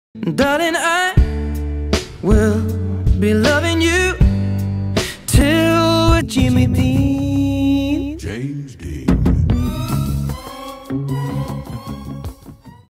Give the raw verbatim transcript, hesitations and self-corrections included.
Darling, I will be loving you till we're Jimmy Dean.